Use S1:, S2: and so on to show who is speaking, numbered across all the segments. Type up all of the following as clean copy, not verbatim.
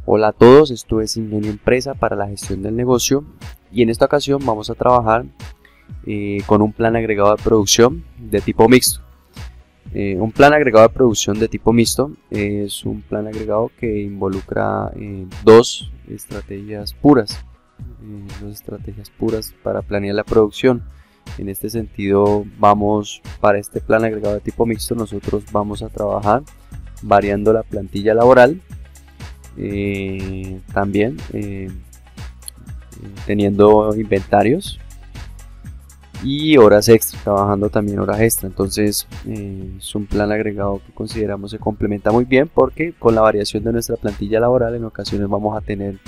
S1: Hola a todos, esto es Ingenio Empresa para la gestión del negocio y en esta ocasión vamos a trabajar con un plan agregado de producción de tipo mixto. Un plan agregado de producción de tipo mixto es un plan agregado que involucra dos estrategias puras para planear la producción. En este sentido, para este plan agregado de tipo mixto, nosotros vamos a trabajar variando la plantilla laboral, también teniendo inventarios y horas extra, trabajando también horas extra. Entonces es un plan agregado que consideramos se complementa muy bien, porque con la variación de nuestra plantilla laboral en ocasiones vamos a tener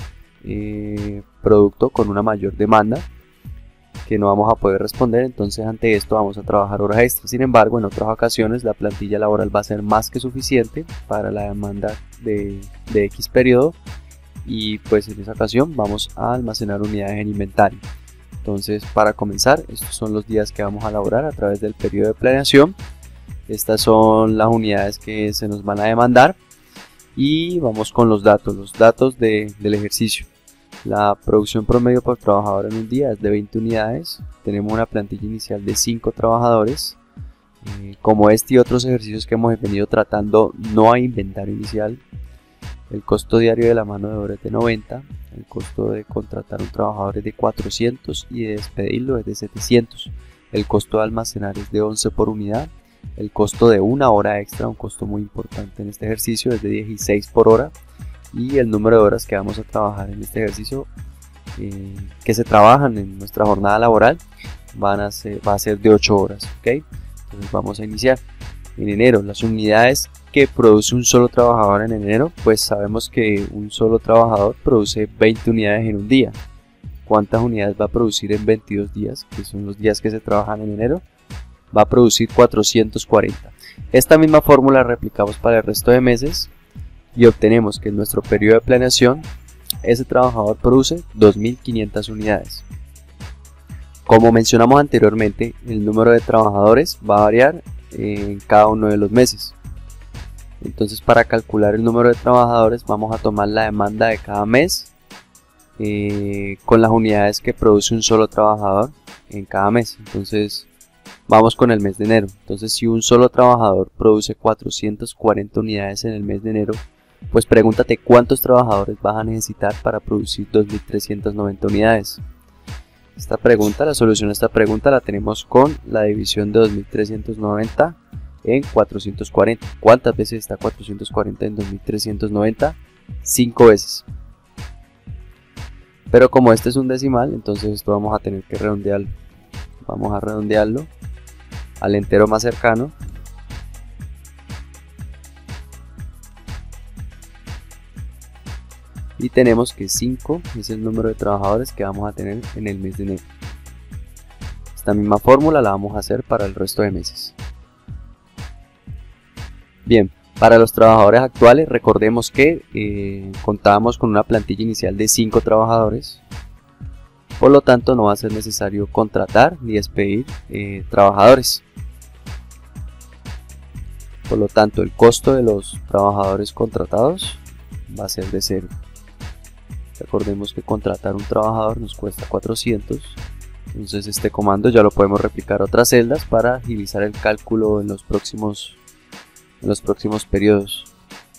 S1: producto con una mayor demanda que no vamos a poder responder. Entonces ante esto vamos a trabajar horas extra. Sin embargo, en otras ocasiones la plantilla laboral va a ser más que suficiente para la demanda de X periodo, y pues en esa ocasión vamos a almacenar unidades en inventario. Entonces, para comenzar, estos son los días que vamos a elaborar a través del periodo de planeación. Estas son las unidades que se nos van a demandar y vamos con los datos del ejercicio. La producción promedio por trabajador en un día es de 20 unidades. Tenemos una plantilla inicial de 5 trabajadores. Como este y otros ejercicios que hemos venido tratando, no hay inventario inicial. El costo diario de la mano de obra es de 90. El costo de contratar un trabajador es de 400 y de despedirlo es de 700. El costo de almacenar es de 11 por unidad. El costo de una hora extra, un costo muy importante en este ejercicio, es de 16 por hora. Y el número de horas que vamos a trabajar en este ejercicio, que se trabajan en nuestra jornada laboral, va a ser de 8 horas. ¿Okay? Entonces vamos a iniciar. En enero, las unidades que produce un solo trabajador en enero, pues sabemos que un solo trabajador produce 20 unidades en un día. ¿Cuántas unidades va a producir en 22 días, que son los días que se trabajan en enero? Va a producir 440. Esta misma fórmula la replicamos para el resto de meses y obtenemos que en nuestro periodo de planeación ese trabajador produce 2500 unidades. Como mencionamos anteriormente, el número de trabajadores va a variar en cada uno de los meses. Entonces, para calcular el número de trabajadores vamos a tomar la demanda de cada mes con las unidades que produce un solo trabajador en cada mes. Entonces vamos con el mes de enero. Entonces, si un solo trabajador produce 440 unidades en el mes de enero, pues pregúntate cuántos trabajadores vas a necesitar para producir 2390 unidades. La solución a esta pregunta la tenemos con la división de 2390 en 440. ¿Cuántas veces está 440 en 2390? 5 veces. Pero como este es un decimal, entonces esto vamos a tener que redondearlo. Vamos a redondearlo al entero más cercano. Y tenemos que 5 es el número de trabajadores que vamos a tener en el mes de enero. Esta misma fórmula la vamos a hacer para el resto de meses. Bien, para los trabajadores actuales, recordemos que contábamos con una plantilla inicial de 5 trabajadores. Por lo tanto, no va a ser necesario contratar ni despedir trabajadores. Por lo tanto, el costo de los trabajadores contratados va a ser de 0. Recordemos que contratar un trabajador nos cuesta 400. Entonces este comando ya lo podemos replicar a otras celdas para agilizar el cálculo en los próximos periodos.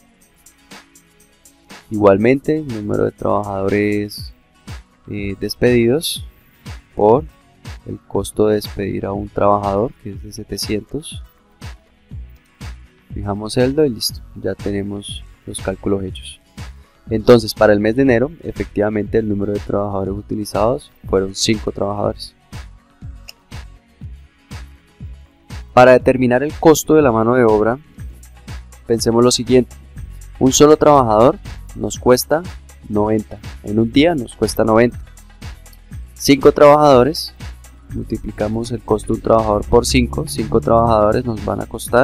S1: Igualmente, el número de trabajadores despedidos por el costo de despedir a un trabajador, que es de 700. Fijamos celda y listo, ya tenemos los cálculos hechos. Entonces, para el mes de enero, efectivamente el número de trabajadores utilizados fueron 5 trabajadores. Para determinar el costo de la mano de obra, pensemos lo siguiente. Un solo trabajador nos cuesta 90. En un día nos cuesta 90. 5 trabajadores, multiplicamos el costo de un trabajador por 5. 5 trabajadores nos van a costar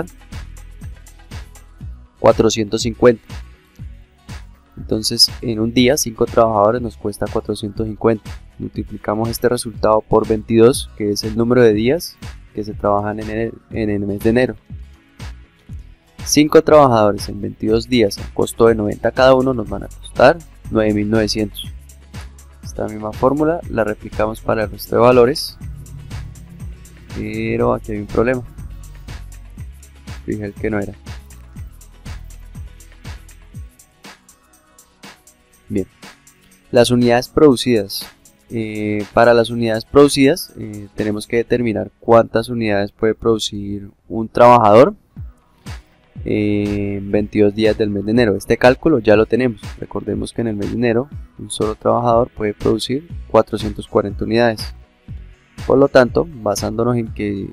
S1: 450. Entonces, en un día 5 trabajadores nos cuesta 450. Multiplicamos este resultado por 22, que es el número de días que se trabajan en el mes de enero. 5 trabajadores en 22 días a costo de 90 cada uno nos van a costar 9.900. Esta misma fórmula la replicamos para el resto de valores, pero aquí hay un problema. Fijé el que no era. Bien, las unidades producidas. Para las unidades producidas tenemos que determinar cuántas unidades puede producir un trabajador en 22 días del mes de enero. Este cálculo ya lo tenemos. Recordemos que en el mes de enero un solo trabajador puede producir 440 unidades. Por lo tanto, basándonos en que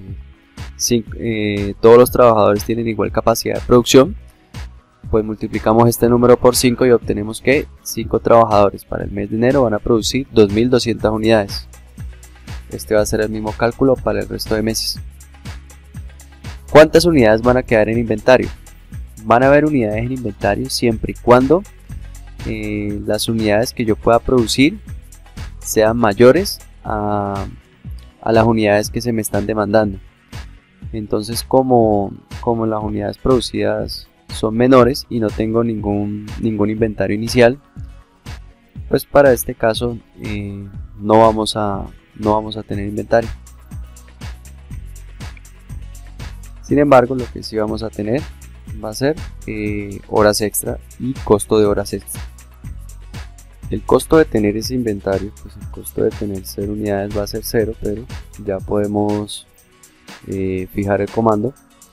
S1: todos los trabajadores tienen igual capacidad de producción, pues multiplicamos este número por 5 y obtenemos que 5 trabajadores para el mes de enero van a producir 2.200 unidades. Este va a ser el mismo cálculo para el resto de meses. ¿Cuántas unidades van a quedar en inventario? Van a haber unidades en inventario siempre y cuando las unidades que yo pueda producir sean mayores a las unidades que se me están demandando. Entonces, como las unidades producidas son menores y no tengo ningún inventario inicial, pues para este caso no vamos a tener inventario. Sin embargo, lo que sí vamos a tener va a ser horas extra y costo de horas extra. El costo de tener ese inventario, pues el costo de tener 0 unidades va a ser 0, pero ya podemos fijar el comando.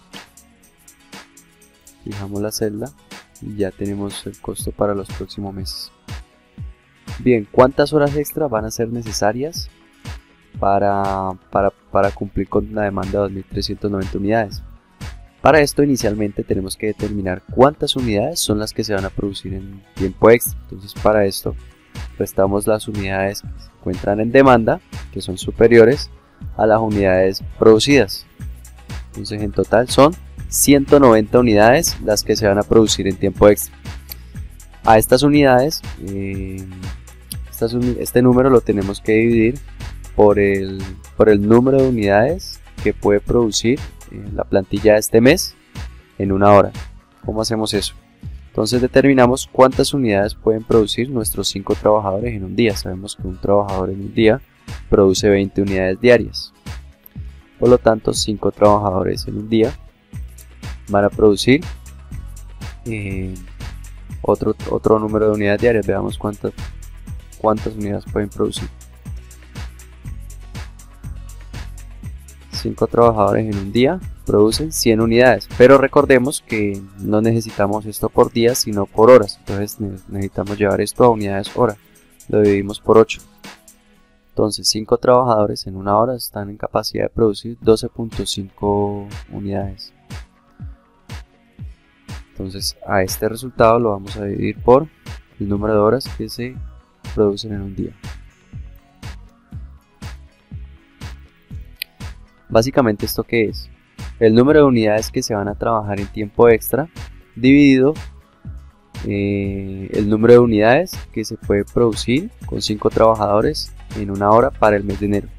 S1: Fijamos la celda y ya tenemos el costo para los próximos meses. Bien, ¿cuántas horas extra van a ser necesarias para cumplir con la demanda de 2.390 unidades? Para esto inicialmente tenemos que determinar cuántas unidades son las que se van a producir en tiempo extra. Entonces para esto restamos las unidades que se encuentran en demanda, que son superiores a las unidades producidas. Entonces en total son 190 unidades las que se van a producir en tiempo extra. A estas unidades, este número lo tenemos que dividir por el número de unidades que puede producir la plantilla de este mes en una hora. ¿Cómo hacemos eso? Entonces determinamos cuántas unidades pueden producir nuestros 5 trabajadores en un día. Sabemos que un trabajador en un día produce 20 unidades diarias. Por lo tanto, 5 trabajadores en un día van a producir otro número de unidades diarias. Veamos cuántas unidades pueden producir. 5 trabajadores en un día producen 100 unidades, pero recordemos que no necesitamos esto por días sino por horas. Entonces necesitamos llevar esto a unidades hora. Lo dividimos por 8. Entonces 5 trabajadores en una hora están en capacidad de producir 12.5 unidades. Entonces a este resultado lo vamos a dividir por el número de horas que se producen en un día. Básicamente, ¿esto qué es? El número de unidades que se van a trabajar en tiempo extra dividido el número de unidades que se puede producir con 5 trabajadores en una hora para el mes de enero.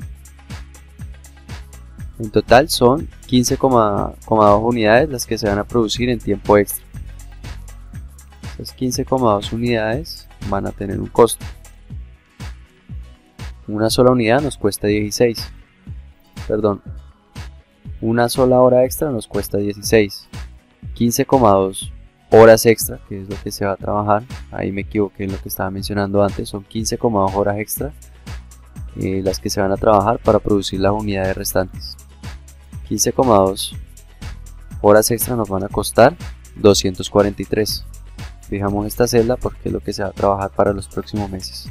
S1: En total son 15,2 unidades las que se van a producir en tiempo extra. Esas 15,2 unidades van a tener un costo. Una sola unidad nos cuesta 16. Perdón, una sola hora extra nos cuesta 16. 15,2 horas extra, que es lo que se va a trabajar, ahí me equivoqué en lo que estaba mencionando antes, son 15,2 horas extra las que se van a trabajar para producir las unidades restantes. 15,2 horas extra nos van a costar 243. Fijamos esta celda porque es lo que se va a trabajar para los próximos meses.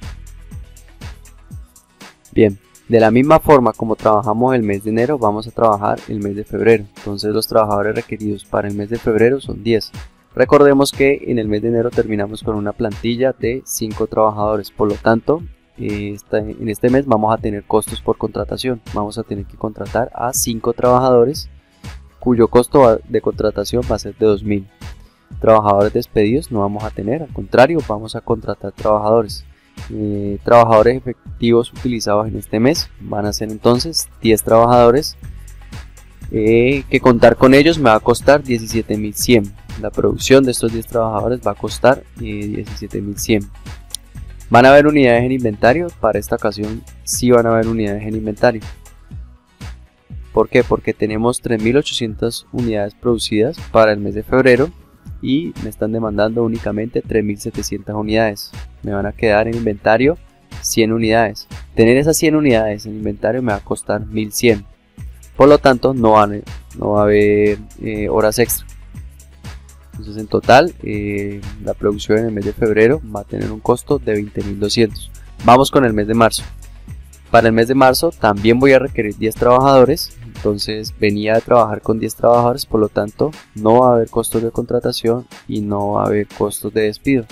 S1: Bien, de la misma forma como trabajamos el mes de enero, vamos a trabajar el mes de febrero. Entonces los trabajadores requeridos para el mes de febrero son 10. Recordemos que en el mes de enero terminamos con una plantilla de 5 trabajadores. Por lo tanto, en este mes vamos a tener costos por contratación. Vamos a tener que contratar a 5 trabajadores cuyo costo de contratación va a ser de 2.000. Trabajadores despedidos no vamos a tener, al contrario, vamos a contratar trabajadores. Trabajadores efectivos utilizados en este mes van a ser entonces 10 trabajadores que contar con ellos me va a costar 17.100. La producción de estos 10 trabajadores va a costar 17.100. ¿Van a haber unidades en inventario? Para esta ocasión sí van a haber unidades en inventario. ¿Por qué? Porque tenemos 3.800 unidades producidas para el mes de febrero y me están demandando únicamente 3.700 unidades. Me van a quedar en inventario 100 unidades. Tener esas 100 unidades en inventario me va a costar 1.100. Por lo tanto no va a haber horas extra. Entonces en total la producción en el mes de febrero va a tener un costo de 20.200. Vamos con el mes de marzo. Para el mes de marzo también voy a requerir 10 trabajadores. Entonces venía a trabajar con 10 trabajadores, por lo tanto no va a haber costos de contratación y no va a haber costos de despido.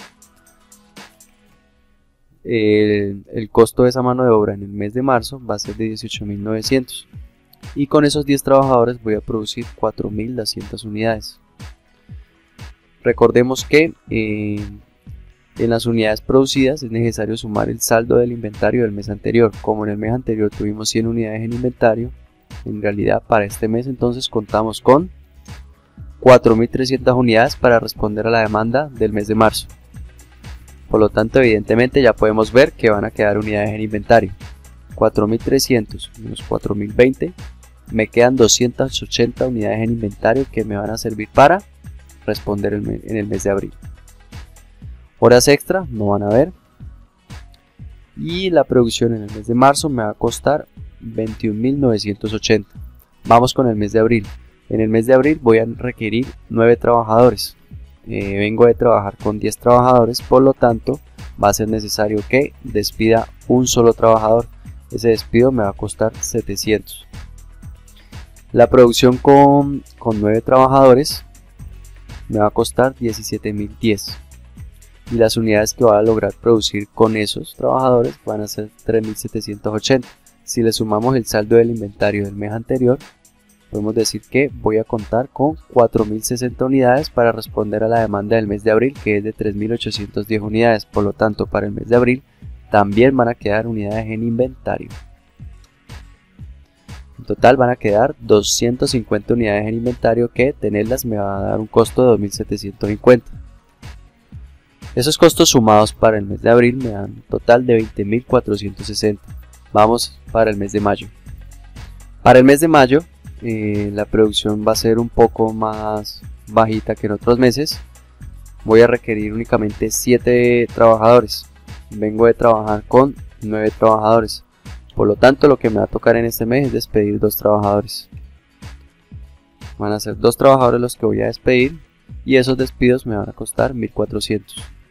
S1: El costo de esa mano de obra en el mes de marzo va a ser de 18.900 y con esos 10 trabajadores voy a producir 4.200 unidades. Recordemos que en las unidades producidas es necesario sumar el saldo del inventario del mes anterior. Como en el mes anterior tuvimos 100 unidades en inventario, en realidad para este mes entonces contamos con 4.300 unidades para responder a la demanda del mes de marzo. Por lo tanto, evidentemente ya podemos ver que van a quedar unidades en inventario. 4.300 menos 4.020, me quedan 280 unidades en inventario que me van a servir para responder en el mes de abril. Horas extra no van a haber. Y la producción en el mes de marzo me va a costar 21.980. Vamos con el mes de abril. En el mes de abril voy a requerir 9 trabajadores. Vengo de trabajar con 10 trabajadores, por lo tanto va a ser necesario que despida un solo trabajador. Ese despido me va a costar 700. La producción con 9 trabajadores me va a costar 17.010. Y las unidades que voy a lograr producir con esos trabajadores van a ser 3.780. Si le sumamos el saldo del inventario del mes anterior, podemos decir que voy a contar con 4.060 unidades para responder a la demanda del mes de abril, que es de 3.810 unidades. Por lo tanto, para el mes de abril también van a quedar unidades en inventario. En total van a quedar 250 unidades en inventario, que tenerlas me va a dar un costo de 2.750. Esos costos sumados para el mes de abril me dan un total de 20.460. Vamos para el mes de mayo. Para el mes de mayo la producción va a ser un poco más bajita que en otros meses. Voy a requerir únicamente 7 trabajadores. Vengo de trabajar con 9 trabajadores. Por lo tanto, lo que me va a tocar en este mes es despedir 2 trabajadores. Van a ser 2 trabajadores los que voy a despedir y esos despidos me van a costar 1.400.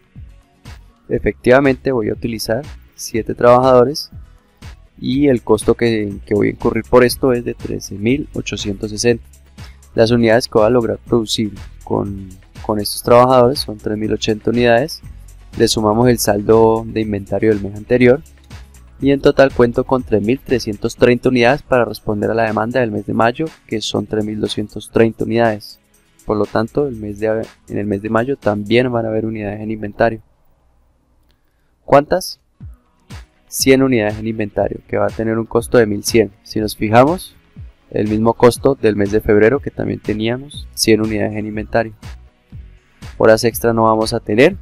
S1: Efectivamente voy a utilizar 7 trabajadores y el costo que voy a incurrir por esto es de 13.860. Las unidades que voy a lograr producir con estos trabajadores son 3.080 unidades. Le sumamos el saldo de inventario del mes anterior y en total cuento con 3.330 unidades para responder a la demanda del mes de mayo, que son 3.230 unidades. Por lo tanto, en el mes de mayo también van a haber unidades en inventario. ¿Cuántas? 100 unidades en inventario, que va a tener un costo de 1.100. Si nos fijamos, el mismo costo del mes de febrero, que también teníamos 100 unidades en inventario. Horas extra no vamos a tener.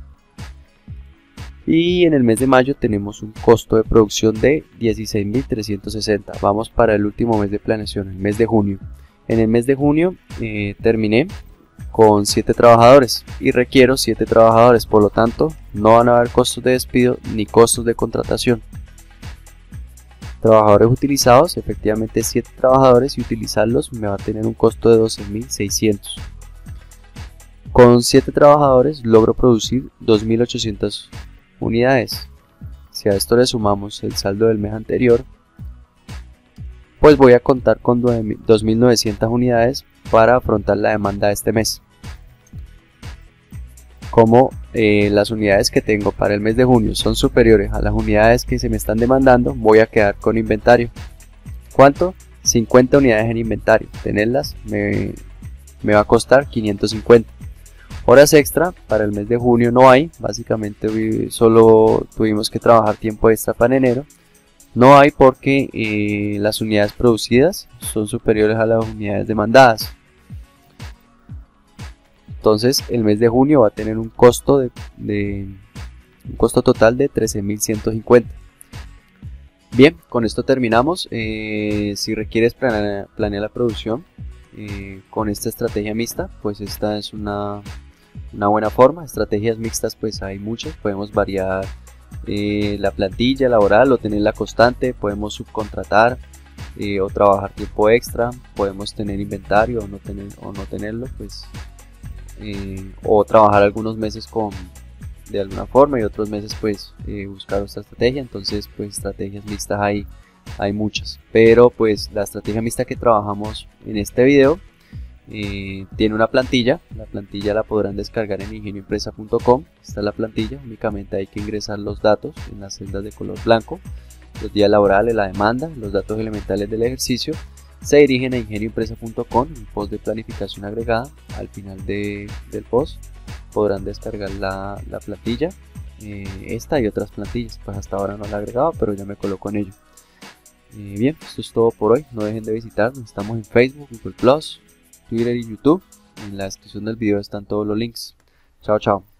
S1: Y en el mes de mayo tenemos un costo de producción de 16.360. Vamos para el último mes de planeación, el mes de junio. En el mes de junio terminé con 7 trabajadores y requiero 7 trabajadores, por lo tanto no van a haber costos de despido ni costos de contratación. Trabajadores utilizados, efectivamente 7 trabajadores, y utilizarlos me va a tener un costo de 12.600. Con 7 trabajadores logro producir 2.800 unidades. Si a esto le sumamos el saldo del mes anterior, pues voy a contar con 2.900 unidades para afrontar la demanda de este mes. Como las unidades que tengo para el mes de junio son superiores a las unidades que se me están demandando, voy a quedar con inventario. ¿Cuánto? 50 unidades en inventario. Tenerlas me va a costar 550. Horas extra para el mes de junio no hay, básicamente solo tuvimos que trabajar tiempo extra para enero. No hay porque las unidades producidas son superiores a las unidades demandadas. Entonces el mes de junio va a tener un costo un costo total de 13.150. Bien, con esto terminamos. Si requieres planear la producción con esta estrategia mixta, pues esta es una buena forma. Estrategias mixtas pues hay muchas, podemos variar la plantilla laboral o tenerla constante, podemos subcontratar o trabajar tiempo extra, podemos tener inventario o no tenerlo, pues o trabajar algunos meses de alguna forma y otros meses pues buscar otra estrategia. Entonces pues estrategias mixtas hay muchas, pero pues la estrategia mixta que trabajamos en este video tiene una plantilla. La plantilla la podrán descargar en ingenioempresa.com. Esta es la plantilla, únicamente hay que ingresar los datos en las celdas de color blanco, los días laborales, la demanda, los datos elementales del ejercicio. Se dirigen a ingenioempresa.com, un post de planificación agregada. Al final del post podrán descargar la plantilla, esta y otras plantillas. Pues hasta ahora no la he agregado, pero ya me coloco en ello. Bien, esto es todo por hoy. No dejen de visitarnos. Estamos en Facebook, Google+, Twitter y YouTube. En la descripción del video están todos los links. Chao, chao.